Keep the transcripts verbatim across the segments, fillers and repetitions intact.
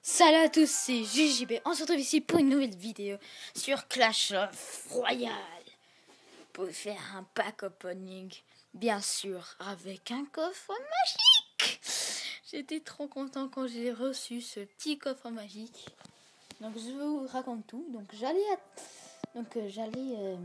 Salut à tous, c'est J J B. On se retrouve ici pour une nouvelle vidéo sur Clash Royale. Pour faire un pack opening, bien sûr, avec un coffre magique. J'étais trop content quand j'ai reçu ce petit coffre magique. Donc je vous raconte tout. Donc j'allais, à... donc euh, j'allais, euh...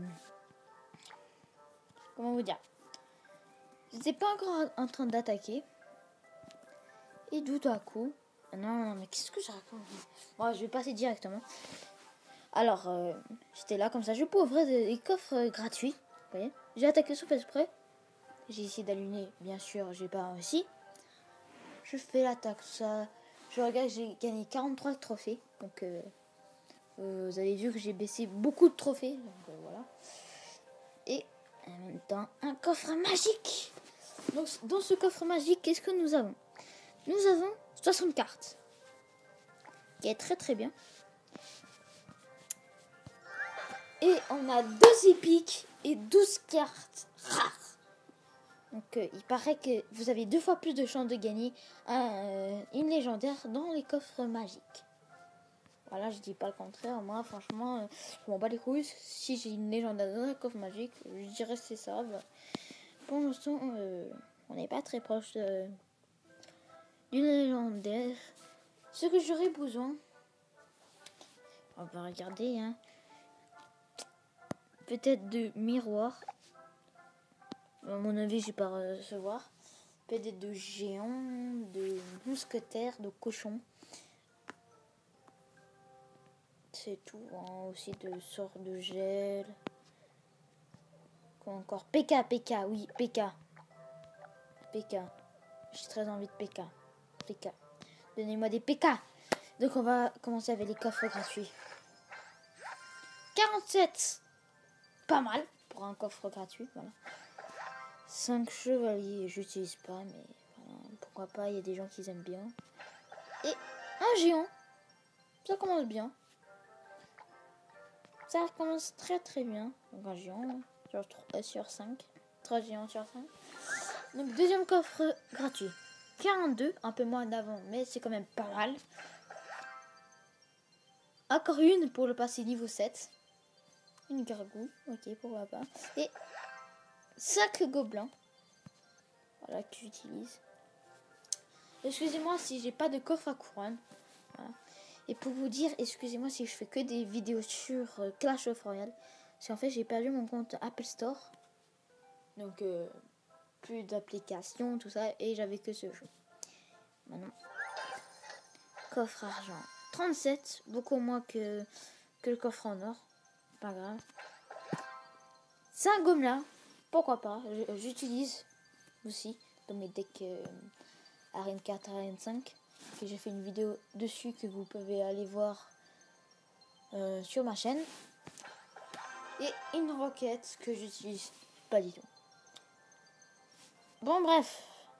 comment vous dire, j'étais pas encore en train d'attaquer. Et tout à coup, non, non, mais qu'est-ce que je raconte? Bon, je vais passer directement. Alors, euh, j'étais là comme ça. Je peux ouvrir des, des coffres euh, gratuits. Vous voyez, j'ai attaqué sauf exprès. J'ai essayé d'allumer, bien sûr, j'ai pas réussi. Je fais l'attaque, ça. Je regarde, j'ai gagné quarante-trois trophées. Donc, euh, euh, vous avez vu que j'ai baissé beaucoup de trophées. Donc, euh, voilà. Et en même temps, un coffre magique. Donc, dans ce coffre magique, qu'est-ce que nous avons? Nous avons soixante cartes. Qui est très très bien. Et on a deux épiques et douze cartes rares. Donc euh, il paraît que vous avez deux fois plus de chances de gagner un, euh, une légendaire dans les coffres magiques. Voilà, je dis pas le contraire. Moi, franchement, euh, je m'en bats les couilles. Si j'ai une légendaire dans un coffre magique, je dirais c'est ça. Bah, pour l'instant, euh, on n'est pas très proche euh, d'une légendaire. Ce que j'aurais besoin, on va regarder, hein. Peut-être de miroirs. À mon avis, je vais pas recevoir. Peut-être de géants, de mousquetaires, de cochons. C'est tout. Hein. Aussi de sorts de gel. Quoi encore? P K, P K, oui, P K. P K. J'ai très envie de P K. P K. Donnez-moi des P K. Donc on va commencer avec les coffres gratuits. quarante-sept. Pas mal pour un coffre gratuit. Voilà. cinq chevaliers. J'utilise pas, mais voilà, pourquoi pas. Il y a des gens qui aiment bien. Et un géant. Ça commence bien. Ça commence très très bien. Donc un géant sur, sur cinq. trois géants sur cinq. Donc deuxième coffre gratuit. quarante-deux. Un peu moins d'avant, mais c'est quand même pas mal. Encore une pour le passer niveau sept. Une gargouille. Ok, pourquoi pas. Et cinq gobelins. Voilà, que j'utilise. Excusez-moi si j'ai pas de coffre à couronne. Voilà. Et pour vous dire, excusez-moi si je fais que des vidéos sur euh, Clash of Royale. Parce qu'en fait, j'ai perdu mon compte Apple Store. Donc, euh, plus d'applications, tout ça. Et j'avais que ce jeu. Maintenant, coffre argent. trente-sept. Beaucoup moins que, que le coffre en or. Pas grave. cinq gobelins. Pourquoi pas. J'utilise aussi dans mes decks euh, Arène quatre, Arène cinq. Que j'ai fait une vidéo dessus que vous pouvez aller voir euh, sur ma chaîne. Et une roquette que j'utilise pas du tout. Bon, bref.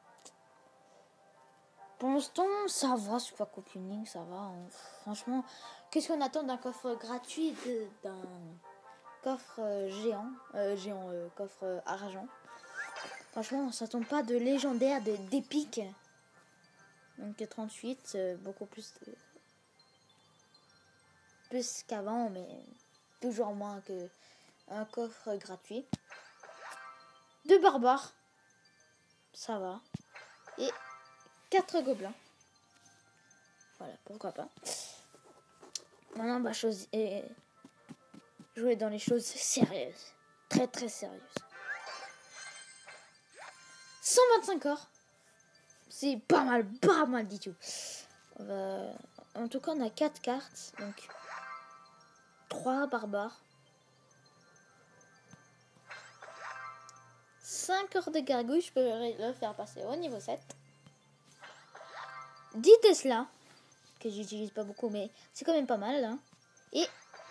Pour l'instant, ça va, c'est pas copioning, ça va. Hein. Franchement, qu'est-ce qu'on attend d'un coffre gratuit, d'un coffre euh, géant, euh, géant, euh, coffre euh, argent. Franchement, on s'attend pas de légendaire, d'épique. Donc trente-huit, euh, beaucoup plus, de... plus qu'avant, mais toujours moins que un coffre gratuit. Deux barbares, ça va. Et quatre gobelins. Voilà, pourquoi pas. Maintenant, on va choisir, et jouer dans les choses sérieuses. Très, très sérieuses. cent vingt-cinq heures. C'est pas mal, pas mal du tout. On va... En tout cas, on a quatre cartes. Donc, trois barbares. cinq heures de gargouille. Je peux le faire passer au niveau sept. dix Tesla. Que j'utilise pas beaucoup, mais c'est quand même pas mal. Hein. Et...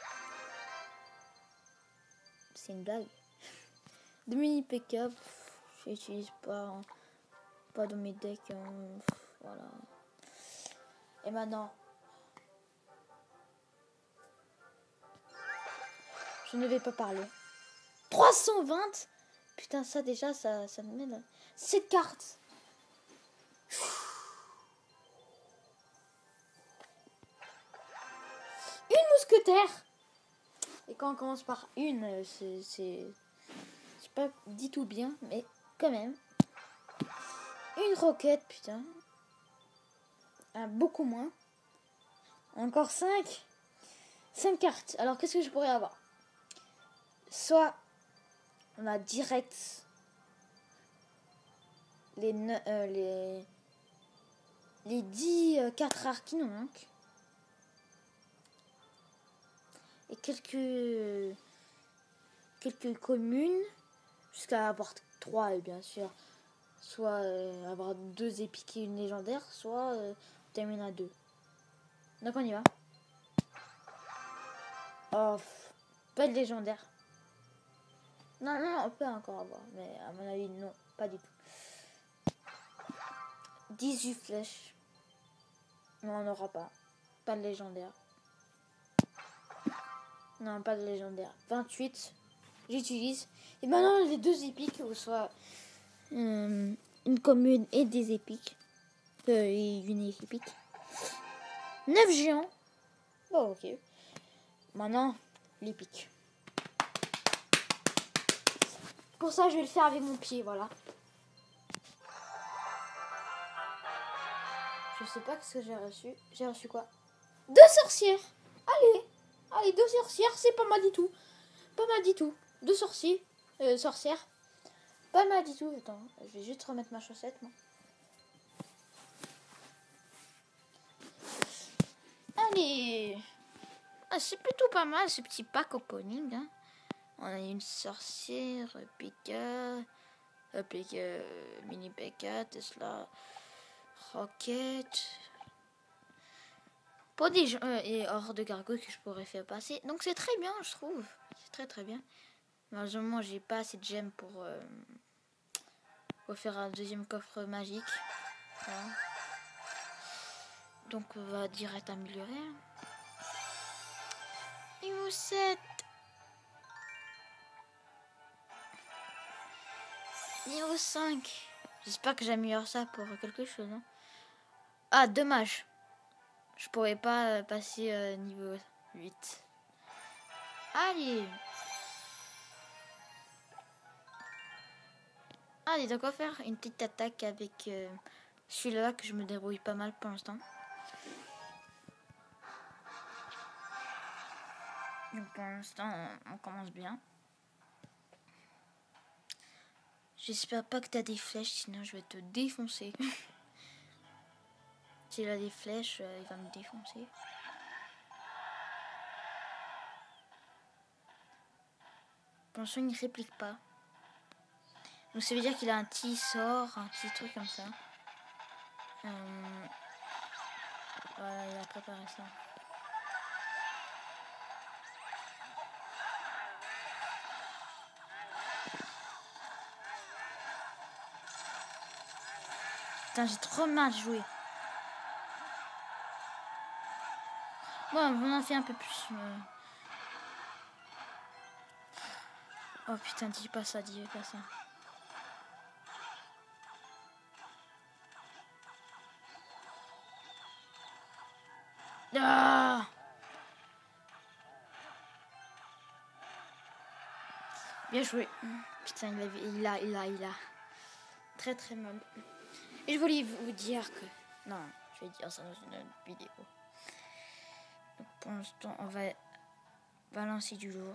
c'est une blague. deux mini pick-up. J'utilise pas... Hein. Pas dans mes decks. Hein. Voilà. Et maintenant... je ne vais pas parler. trois cent vingt. Putain, ça déjà, ça, ça me met là. sept cartes. mousquetaires. Et quand on commence par une, c'est... C'est pas dit tout bien, mais quand même. Une roquette, putain. Ah, beaucoup moins. Encore cinq. cinq cartes. Alors, qu'est-ce que je pourrais avoir? Soit on a direct les, euh, les, les dix euh, cartes rares qui nous manquent. Et quelques, quelques communes. Jusqu'à avoir trois, bien sûr. Soit euh, avoir deux épiques et une légendaire. Soit euh, on termine à deux. Donc on y va. Oh, pff, pas de légendaire. Non, non, on peut encore avoir. Mais à mon avis, non, pas du tout. dix-huit flèches. Non, on n'aura pas. Pas de légendaire. Non, pas de légendaire. vingt-huit. J'utilise. Et maintenant, les deux épiques, ou soit euh, une commune et des épiques. Euh, et une épique. neuf géants. Bon, ok. Maintenant, l'épique. Pour ça, je vais le faire avec mon pied, voilà. Je sais pas ce que j'ai reçu. J'ai reçu quoi? Deux sorcières. Allez. Allez, deux sorcières, c'est pas mal du tout. Pas mal du tout. Deux sorciers. Euh, sorcières. Pas mal du tout. Attends, je vais juste remettre ma chaussette, moi. Allez. Ah, c'est plutôt pas mal, ce petit pack opening. Hein. On a une sorcière, Pika, Pika, Mini Pika, Tesla, Rocket. Pas des gens euh, et hors de gargouilles que je pourrais faire passer. Donc c'est très bien, je trouve. C'est très très bien. Malheureusement, j'ai pas assez de gemmes pour, euh, pour faire un deuxième coffre magique. Voilà. Donc on va direct améliorer. Niveau sept. Niveau cinq. J'espère que j'améliore ça pour quelque chose. Hein. Ah, dommage. Je pourrais pas passer euh, niveau huit. Allez. Allez, donc on va faire une petite attaque avec euh, celui-là que je me débrouille pas mal pour l'instant. Donc pour l'instant, on, on commence bien. J'espère pas que t'as des flèches, sinon je vais te défoncer. S'il a des flèches, euh, il va me défoncer. Pour l'instant, il ne réplique pas. Donc ça veut dire qu'il a un petit sort, un petit truc comme ça. Euh... Voilà, il a préparé ça. Putain, j'ai trop mal joué. Bon, on en fait un peu plus. Mais... Oh putain, dis pas ça, dis pas ça. Ah! Bien joué. Putain, il a, il a, il a, il a. Très très mal. Et je voulais vous dire que... Non, je vais dire ça dans une autre vidéo. Donc pour l'instant, on va balancer du lourd.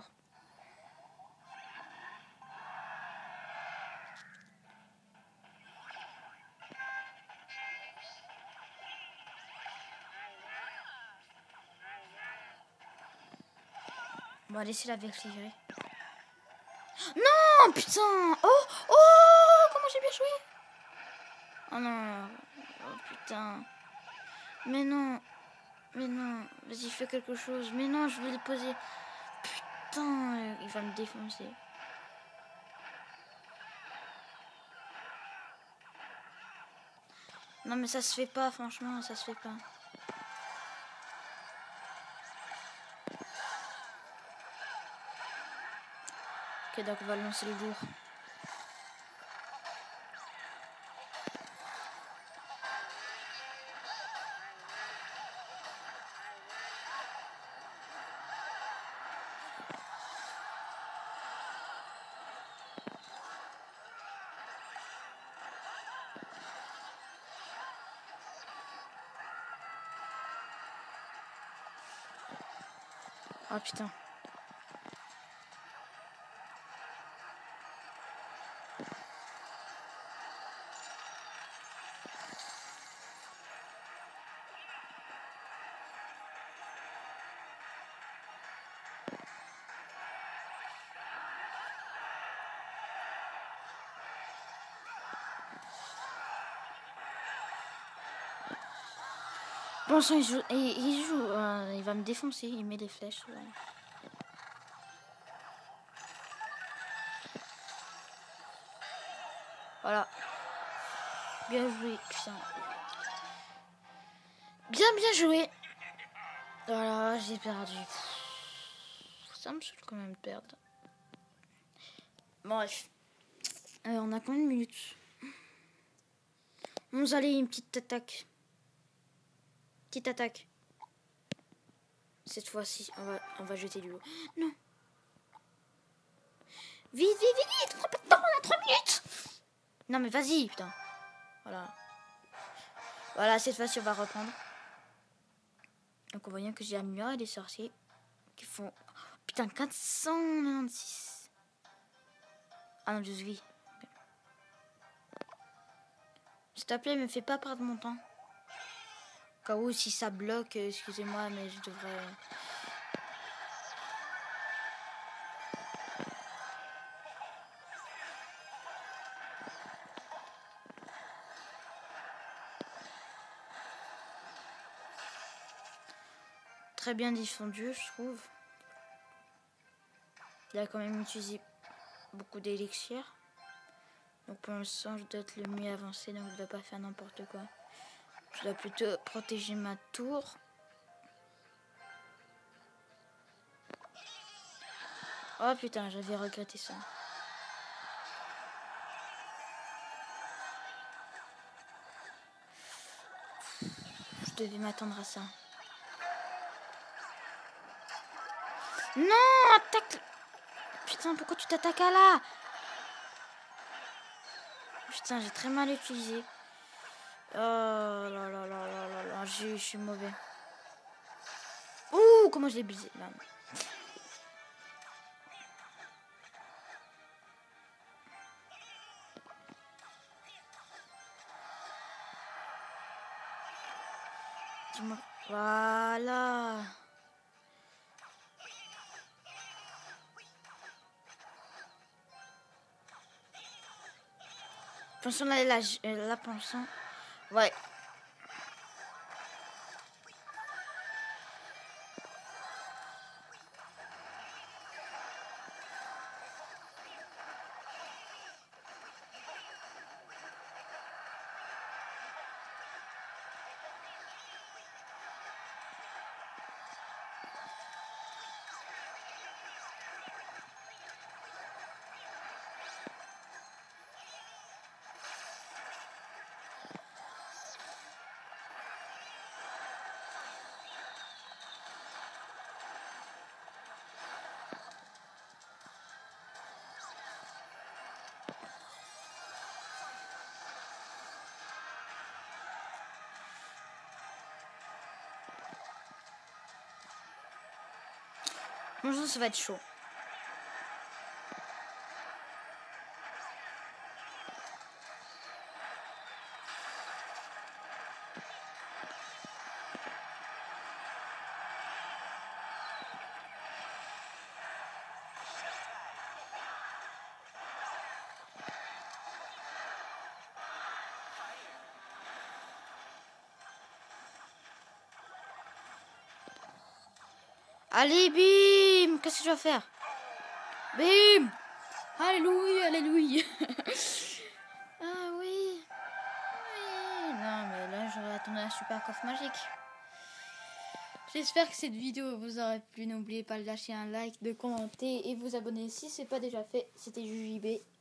On va laisser la vertigrer. Non, putain! Oh! Oh! Comment j'ai bien joué! Oh non! Oh putain! Mais non! Mais non! Vas-y, fais quelque chose! Mais non, je vais le poser! Putain! Il va me défoncer! Non, mais ça se fait pas, franchement, ça se fait pas. Ok, donc on va lancer le lourd. Ah putain. Bon sang, il joue, il, il joue, euh, il va me défoncer, il met des flèches. Ouais. Voilà. Bien joué, putain. Bien, bien joué. Voilà, j'ai perdu. Ça me saoule quand même de perdre. Bref. Euh, on a combien de minutes? On allez, une petite attaque. Petite attaque. Cette fois-ci, on va, on va jeter du lot. Non. Vite, vite, vite, vite. On n'a pas de temps, on a trois minutes. Non, mais vas-y, putain. Voilà. Voilà, cette fois-ci, on va reprendre. Donc, on voit bien que j'ai amélioré des sorciers qui font... Putain, quatre cent quatre-vingt-seize. Ah non, douze vies. Okay. S'il te plaît, me fais pas perdre mon temps. Au cas où, si ça bloque, excusez-moi, mais je devrais... Très bien défendu, je trouve. Il a quand même utilisé beaucoup d'élixirs. Donc pour l'instant, je dois être le mieux avancé, donc je ne dois pas faire n'importe quoi. Je dois plutôt protéger ma tour. Oh putain, j'avais regretté ça. Je devais m'attendre à ça. Non, attaque. Putain, pourquoi tu t'attaques à là? Putain, j'ai très mal utilisé. Oh là là là là là là, je suis mauvais. Ouh, comment je l'ai brisé là. Dis-moi. Voilà. Pensons là, là, là, pensons. Ouais. Bonjour, ça va être chaud. Allez, bim! Qu'est-ce que je dois faire? Bim! Alléluia, alléluia! Ah oui! Oui! Non, mais là, j'aurais attendu un super coffre magique. J'espère que cette vidéo vous aura plu. N'oubliez pas de lâcher un like, de commenter et vous abonner si ce n'est pas déjà fait. C'était Jujibé.